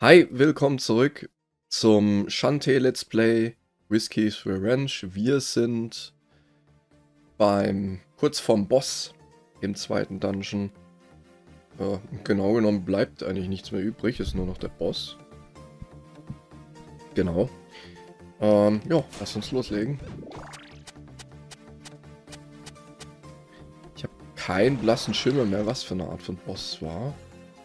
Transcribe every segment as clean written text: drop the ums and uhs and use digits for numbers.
Hi, willkommen zurück zum Shantae Let's Play Whiskey's Revenge. Wir sind kurz vorm Boss im zweiten Dungeon. Genau genommen bleibt eigentlich nichts mehr übrig, ist nur noch der Boss. Genau. Ja, lass uns loslegen. Ich habe keinen blassen Schimmer mehr, was für eine Art von Boss es war.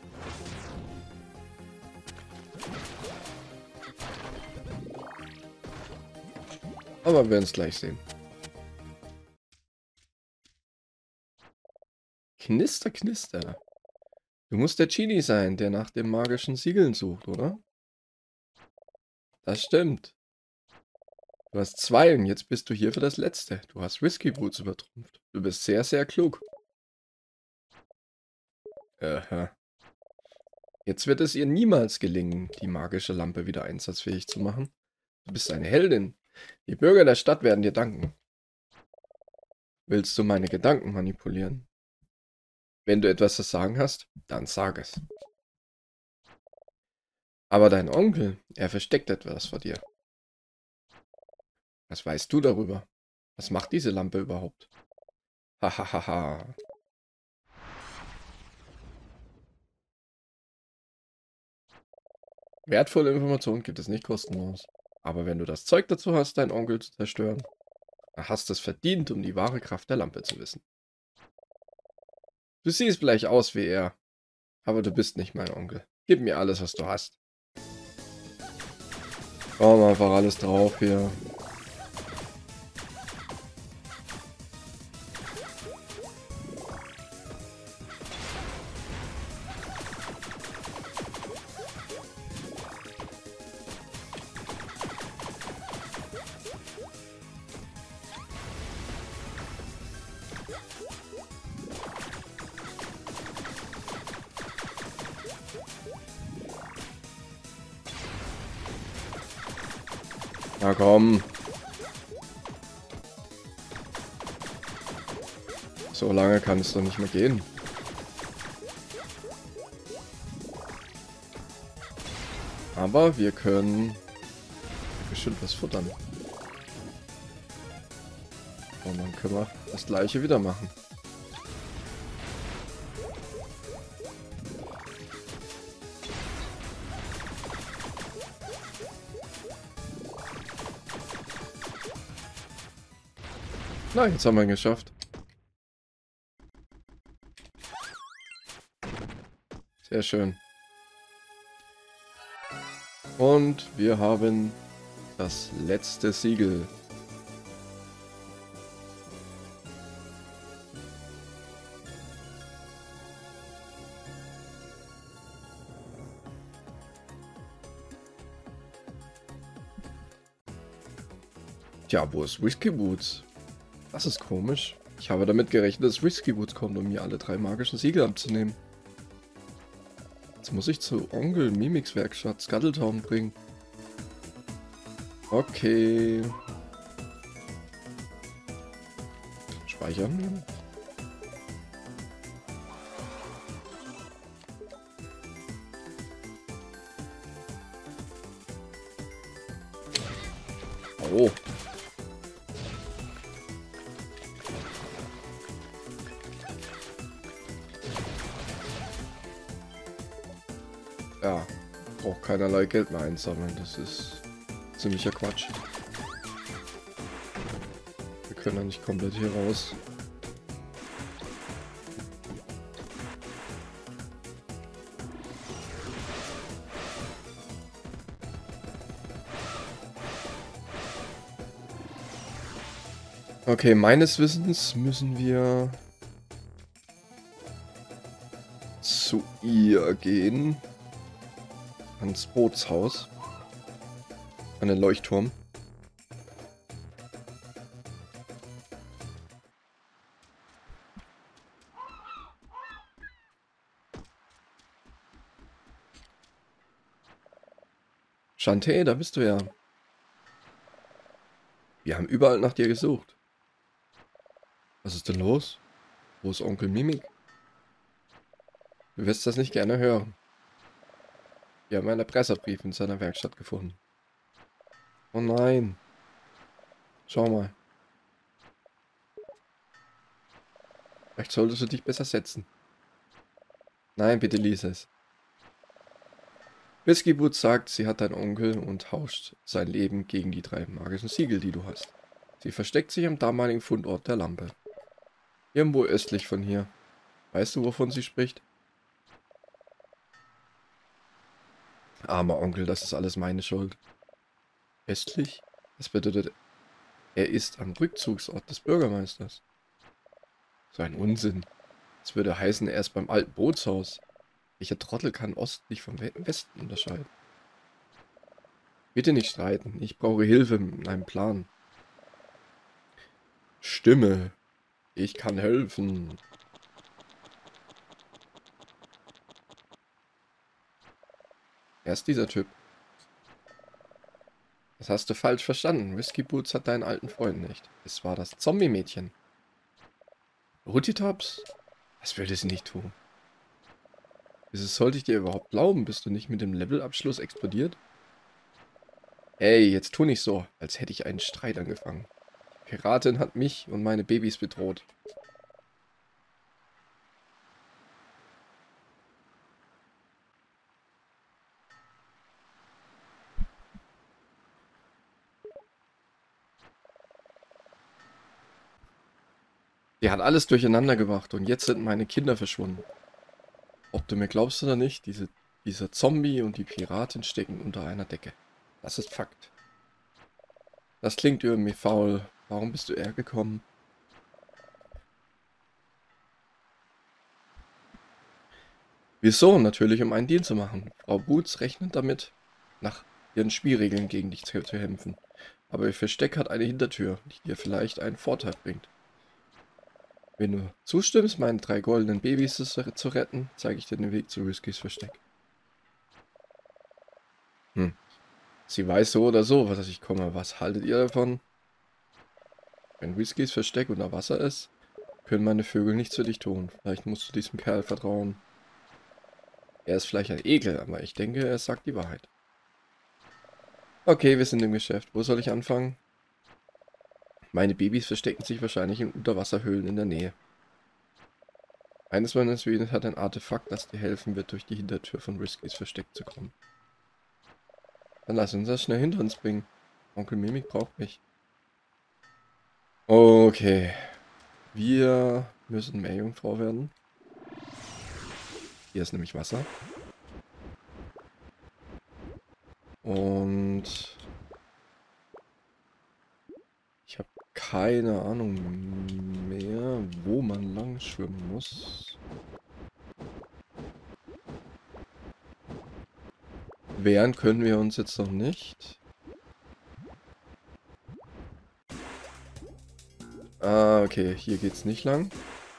Aber wir werden es gleich sehen. Knister, knister. Du musst der Genie sein, der nach dem magischen Siegeln sucht, oder? Das stimmt. Du hast zwei und jetzt bist du hier für das letzte. Du hast Whisky Boots übertrumpft. Du bist sehr, sehr klug. Aha. Jetzt wird es ihr niemals gelingen, die magische Lampe wieder einsatzfähig zu machen. Du bist eine Heldin. Die Bürger der Stadt werden dir danken. Willst du meine Gedanken manipulieren? Wenn du etwas zu sagen hast, dann sag es. Aber dein Onkel, er versteckt etwas vor dir. Was weißt du darüber? Was macht diese Lampe überhaupt? Hahaha. Wertvolle Informationen gibt es nicht kostenlos. Aber wenn du das Zeug dazu hast, deinen Onkel zu zerstören, dann hast du es verdient, um die wahre Kraft der Lampe zu wissen. Du siehst vielleicht aus wie er, aber du bist nicht mein Onkel. Gib mir alles, was du hast. Hauen wir einfach alles drauf hier. Na komm. So lange kann es doch nicht mehr gehen. Aber wir können bestimmt was futtern. Und dann können wir das gleiche wieder machen. Na, jetzt haben wir ihn geschafft. Sehr schön. Und wir haben das letzte Siegel. Tja, wo ist Whisky Boots? Das ist komisch. Ich habe damit gerechnet, dass Whisky Boots kommt, um mir alle 3 magischen Siegel abzunehmen. Jetzt muss ich zu Onkel Mimics Werkstatt Scuttletown bringen. Okay. Speichern. Oh. Ja, braucht keinerlei Geld mehr einsammeln. Das ist ziemlicher Quatsch. Wir können ja nicht komplett hier raus. Okay, meines Wissens müssen wir zu ihr gehen. Ans Bootshaus. An den Leuchtturm. Shantae, da bist du ja. Wir haben überall nach dir gesucht. Was ist denn los? Wo ist Onkel Mimik? Du wirst das nicht gerne hören. Wir haben einen Erpresserbrief in seiner Werkstatt gefunden. Oh nein. Schau mal. Vielleicht solltest du dich besser setzen. Nein, bitte lies es. Whisky Boots sagt, sie hat deinen Onkel und tauscht sein Leben gegen die 3 magischen Siegel, die du hast. Sie versteckt sich am damaligen Fundort der Lampe. Irgendwo östlich von hier. Weißt du, wovon sie spricht? Armer Onkel, das ist alles meine Schuld. Östlich? Das bedeutet, er ist am Rückzugsort des Bürgermeisters. So ein Unsinn. Das würde heißen, er ist beim alten Bootshaus. Welcher Trottel kann Ost nicht vom Westen unterscheiden? Bitte nicht streiten. Ich brauche Hilfe mit einem Plan. Stimme. Ich kann helfen. Wer ist dieser Typ? Das hast du falsch verstanden. Whisky Boots hat deinen alten Freund nicht. Es war das Zombie-Mädchen. Rutitops? Das würde sie nicht tun. Wieso sollte ich dir überhaupt glauben? Bist du nicht mit dem Levelabschluss explodiert? Ey, jetzt tu nicht so, als hätte ich einen Streit angefangen. Die Piratin hat mich und meine Babys bedroht. Die hat alles durcheinander gebracht und jetzt sind meine Kinder verschwunden. Ob du mir glaubst oder nicht, dieser Zombie und die Piratin stecken unter einer Decke. Das ist Fakt. Das klingt irgendwie faul. Warum bist du hergekommen? Wieso? Natürlich, um einen Deal zu machen. Frau Boots rechnet damit, nach ihren Spielregeln gegen dich zu kämpfen. Aber ihr Versteck hat eine Hintertür, die dir vielleicht einen Vorteil bringt. Wenn du zustimmst, meine 3 goldenen Babys zu retten, zeige ich dir den Weg zu Whiskys Versteck. Sie weiß so oder so, dass ich komme. Was haltet ihr davon? Wenn Whiskys Versteck unter Wasser ist, können meine Vögel nichts für dich tun. Vielleicht musst du diesem Kerl vertrauen. Er ist vielleicht ein Ekel, aber ich denke, er sagt die Wahrheit. Okay, wir sind im Geschäft. Wo soll ich anfangen? Meine Babys verstecken sich wahrscheinlich in Unterwasserhöhlen in der Nähe. Eines meiner Söhne hat ein Artefakt, das dir helfen wird, durch die Hintertür von Whiskys Versteck zu kommen. Dann lass uns das schnell hinter uns bringen. Onkel Mimik braucht mich. Okay. Wir müssen Meerjungfrau werden. Hier ist nämlich Wasser. Und ich habe keine Ahnung mehr, wo man lang schwimmen muss. Wehren können wir uns jetzt noch nicht. Ah, okay, hier geht's nicht lang.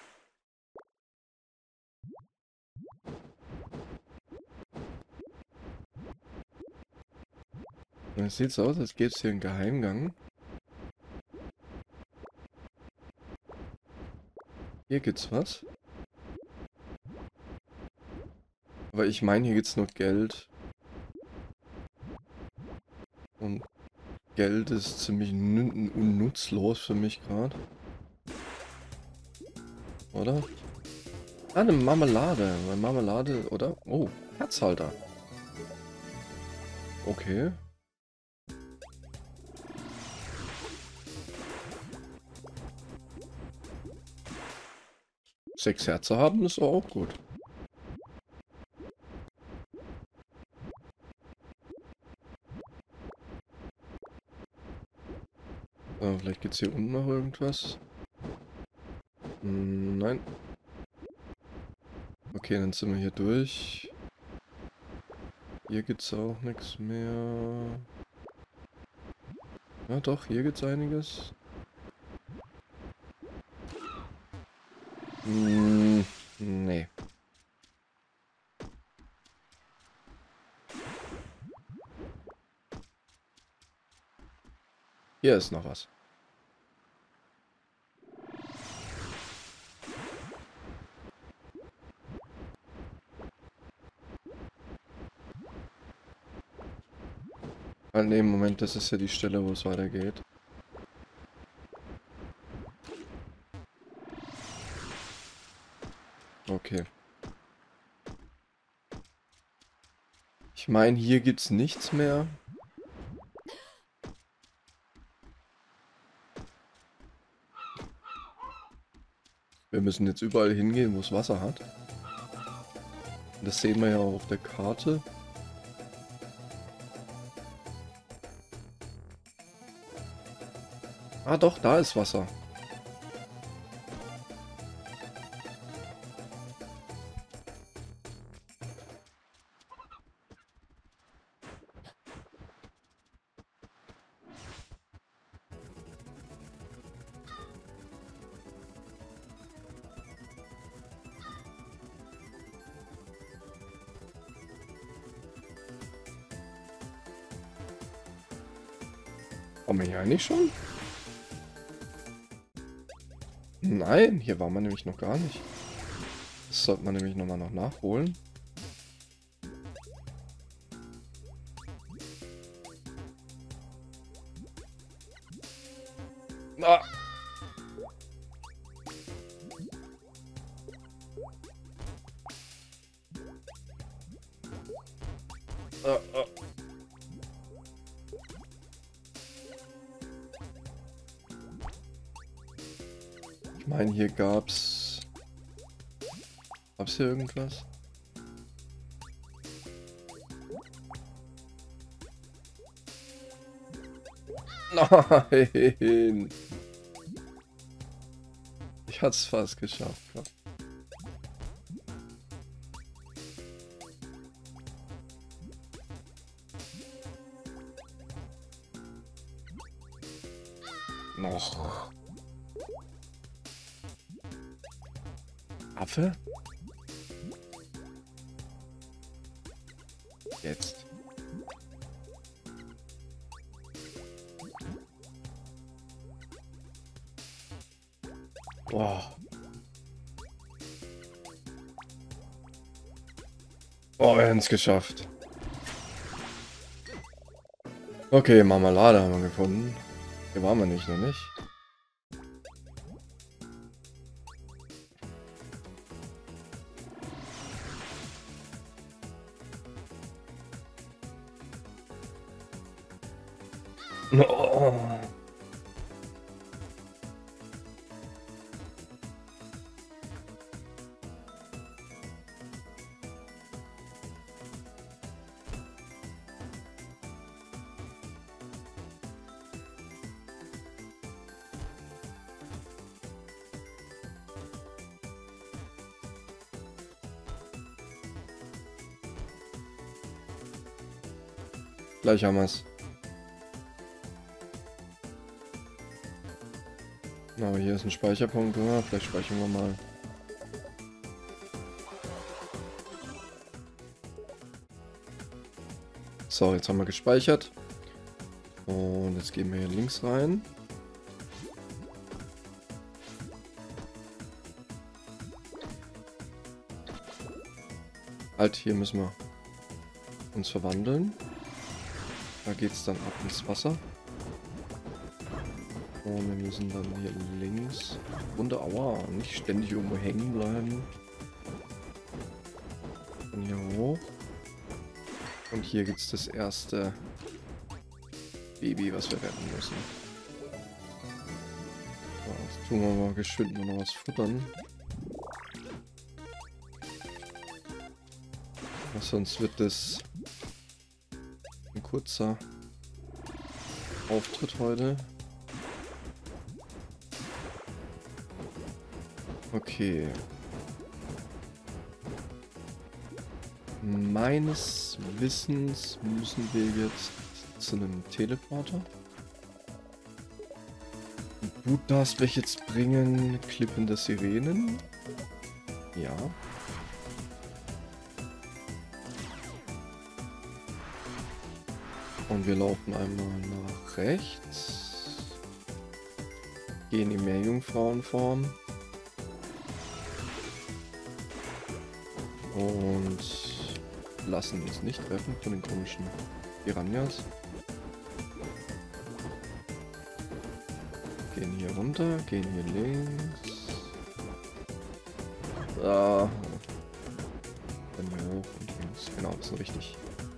Es sieht so aus, als gäbe es hier einen Geheimgang. Hier gibt's was. Aber ich meine, hier gibt's nur Geld. Und Geld ist ziemlich nutzlos für mich gerade. Oder? Ah, eine Marmelade. Eine Marmelade, oder? Oh, Herzhalter. Okay. Sechs Herzen haben ist auch gut. Vielleicht gibt es hier unten noch irgendwas. Nein. Okay, dann sind wir hier durch. Hier gibt es auch nichts mehr. Ja doch, hier gibt es einiges. Nee. Hier ist noch was. Ah, ne, Moment, das ist ja die Stelle, wo es weitergeht. Okay. Ich meine, hier gibt's nichts mehr. Wir müssen jetzt überall hingehen, wo es Wasser hat. Das sehen wir ja auch auf der Karte. Ah doch, da ist Wasser. Kommen wir hier eigentlich schon? Nein, hier war man nämlich noch gar nicht. Das sollte man nämlich nochmal noch nachholen. Ah! Ah, ah. Ich meine, hier gab's hier irgendwas? Nein! Ich hatte es fast geschafft. Noch. Affe? Jetzt. Boah. Oh, wir haben es geschafft. Okay, Marmelade haben wir gefunden. Hier waren wir nicht, noch nicht. Oh. Gleich haben wir es. Aber hier ist ein Speicherpunkt, ja, vielleicht speichern wir mal. So, jetzt haben wir gespeichert. Und jetzt gehen wir hier links rein. Halt, hier müssen wir uns verwandeln. Da geht es dann ab ins Wasser. Und wir müssen dann hier links runter. Aua, nicht ständig irgendwo hängen bleiben. Dann hier hoch. Und hier gibt es das erste Baby, was wir retten müssen. So, jetzt tun wir mal geschwind noch was futtern. Sonst wird das ein kurzer Auftritt heute. Okay. Meines Wissens müssen wir jetzt zu einem Teleporter. Gut, das will ich jetzt bringen. Klippende Sirenen. Ja. Und wir laufen einmal nach rechts. Gehen in Meerjungfrauenform. Und lassen uns nicht treffen von den komischen Piranhas. Gehen hier runter, gehen hier links. Da. Dann hier hoch und links. Genau, das ist richtig.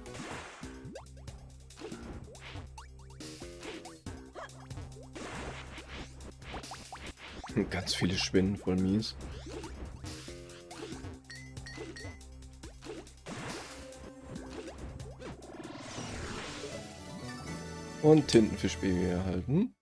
Ganz viele Spinnen, voll mies. Und Tintenfischbaby erhalten.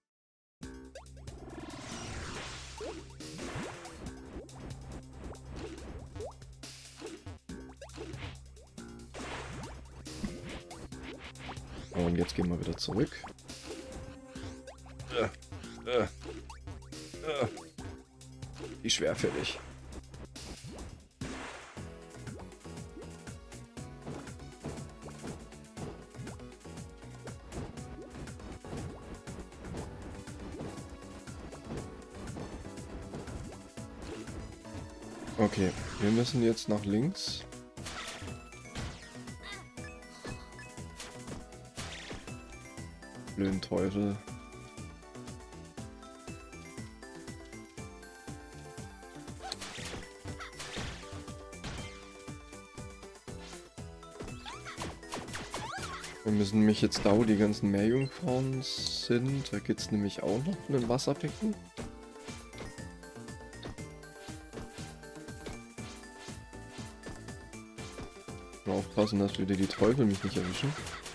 Und jetzt gehen wir wieder zurück. Wie schwerfällig. Okay, wir müssen jetzt nach links. Blöden Teufel. Wir müssen nämlich jetzt da, wo die ganzen Meerjungfrauen sind, da geht es nämlich auch noch mit dem Wasserbecken. Mal aufpassen, dass wieder die Teufel mich nicht erwischen.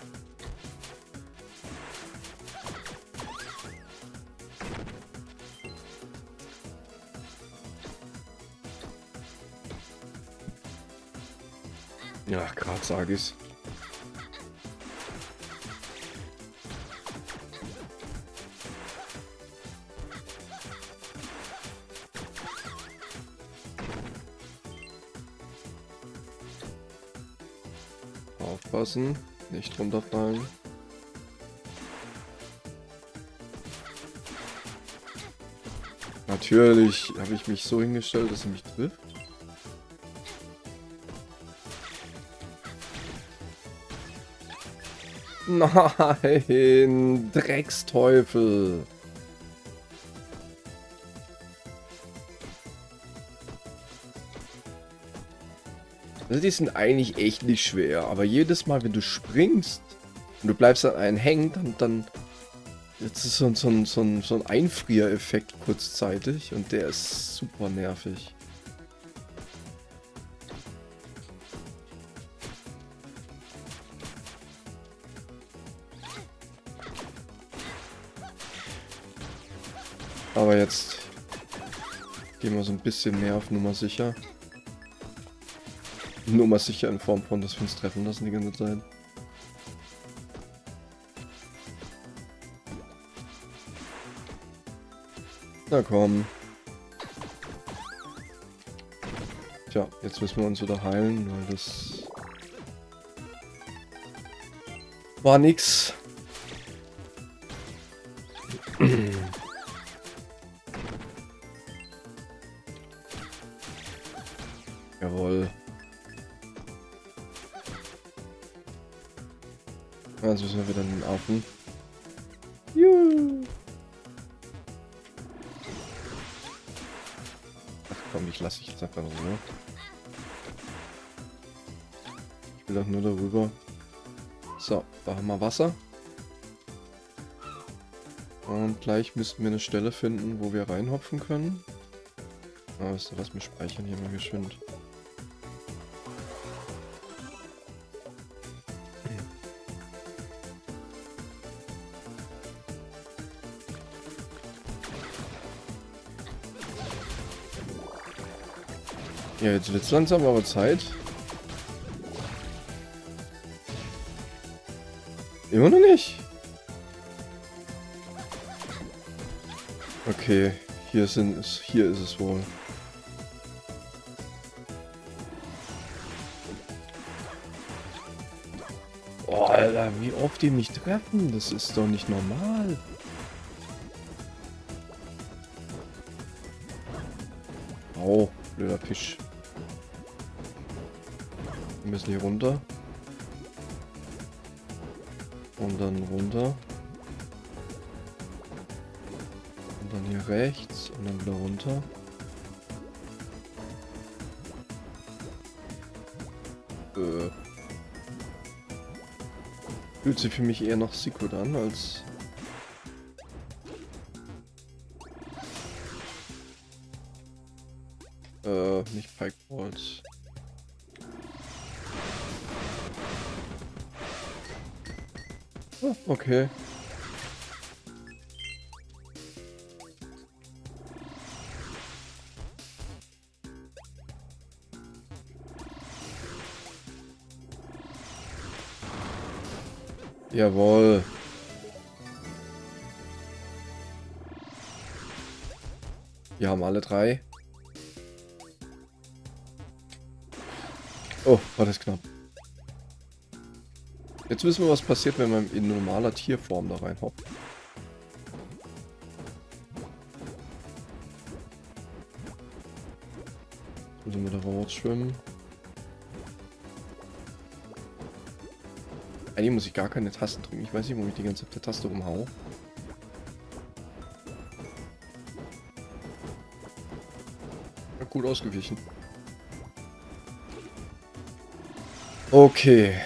Ja, gerade sag ich's. Aufpassen, nicht runterfallen. Natürlich habe ich mich so hingestellt, dass sie mich trifft. Nein, Drecksteufel. Also die sind eigentlich echt nicht schwer, aber jedes Mal, wenn du springst und du bleibst an einen hängen, dann jetzt ist so ein Einfriereffekt kurzzeitig und der ist super nervig. Aber jetzt gehen wir so ein bisschen mehr auf Nummer sicher. Nummer sicher in Form von, dass wir uns treffen lassen die ganze Zeit. Na komm. Tja, jetzt müssen wir uns wieder heilen, weil das war nix. Jawohl. Jetzt müssen wir wieder in den Affen. Juhu. Ach komm, ich lasse dich jetzt einfach so. Ich will doch nur darüber. So, da haben wir Wasser. Und gleich müssten wir eine Stelle finden, wo wir reinhopfen können. Ah, weißt du was, wir speichern hier mal geschwind. Ja, jetzt wird's langsam aber Zeit. Immer noch nicht. Okay, hier ist es wohl. Oh, Alter, wie oft die mich treffen, das ist doch nicht normal. Au, blöder Fisch. Wir müssen hier runter. Und dann runter. Und dann hier rechts und dann wieder runter. Fühlt sich für mich eher noch Secret an als... nicht Pike Balls. Oh, okay. Jawohl. Wir haben alle 3. Oh, war das knapp. Jetzt wissen wir, was passiert, wenn man in normaler Tierform da reinhoppt. Jetzt müssen wir da rausschwimmen. Eigentlich muss ich gar keine Tasten drücken. Ich weiß nicht, warum ich die ganze Zeit auf der Taste rumhau. Ja, gut ausgewichen. Okay.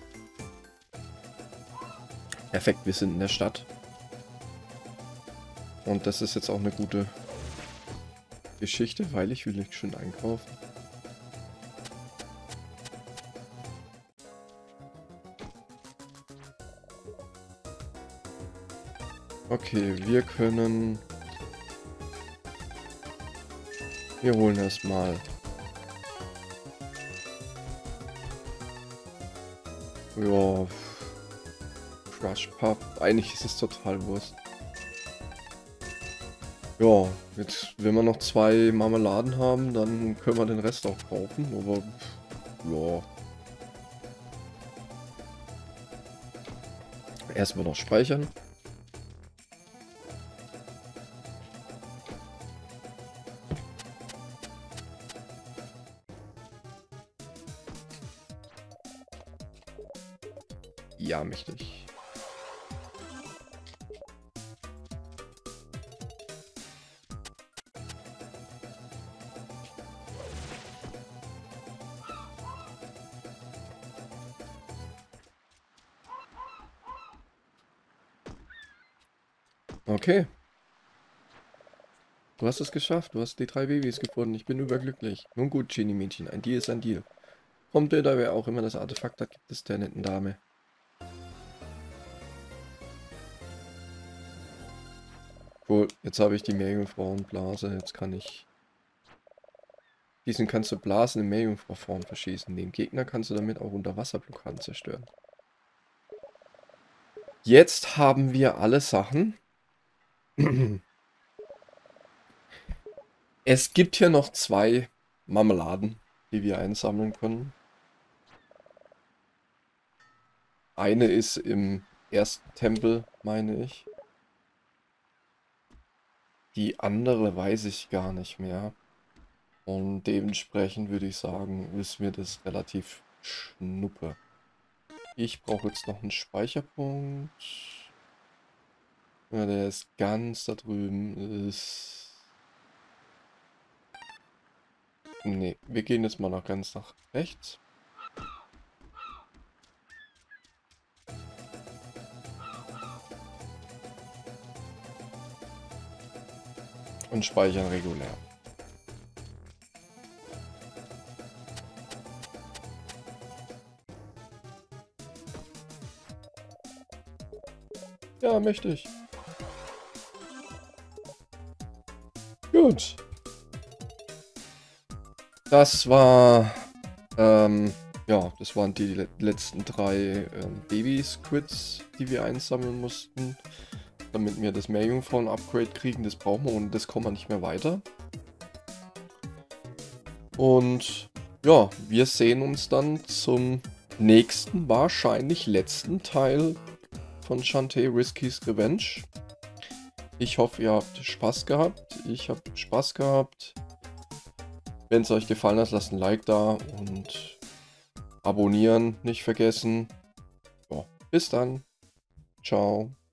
Perfekt, wir sind in der Stadt. Und das ist jetzt auch eine gute Geschichte, weil ich will nicht schön einkaufen. Okay, wir können... Wir holen erstmal... Ja... Crush Pup. Eigentlich ist es total Wurst. Ja, jetzt, wenn wir noch 2 Marmeladen haben, dann können wir den Rest auch kaufen, aber... Ja... Erstmal noch speichern. Ja, mächtig. Okay. Du hast es geschafft. Du hast die 3 Babys gefunden. Ich bin überglücklich. Nun gut, Genie-Mädchen. Ein Deal ist ein Deal. Kommt Bilder, wer auch immer das Artefakt hat, gibt es der netten Dame. Cool. Jetzt habe ich die Meerjungfrauenblase. Jetzt kann ich... Diesen kannst du Blasen in Meerjungfrauform verschießen. Den Gegner kannst du damit auch Unterwasserblockaden zerstören. Jetzt haben wir alle Sachen. Es gibt hier noch 2 Marmeladen, die wir einsammeln können. Eine ist im ersten Tempel, meine ich. Die andere weiß ich gar nicht mehr. Und dementsprechend würde ich sagen, ist mir das relativ schnuppe. Ich brauche jetzt noch einen Speicherpunkt. Ja, der ist ganz da drüben. Nee, wir gehen jetzt mal noch ganz nach rechts. Und speichern regulär. Ja, mächtig. Gut. Das war, ja, das waren die letzten 3 Baby-Squids, die wir einsammeln mussten, damit wir das Meerjungfrauen-Upgrade kriegen. Das brauchen wir, und das kommen wir nicht mehr weiter. Und ja, wir sehen uns dann zum nächsten, wahrscheinlich letzten Teil von Shantae Risky's Revenge. Ich hoffe, ihr habt Spaß gehabt. Ich habe Spaß gehabt. Wenn es euch gefallen hat, lasst ein Like da und abonnieren nicht vergessen. Ja, bis dann. Ciao.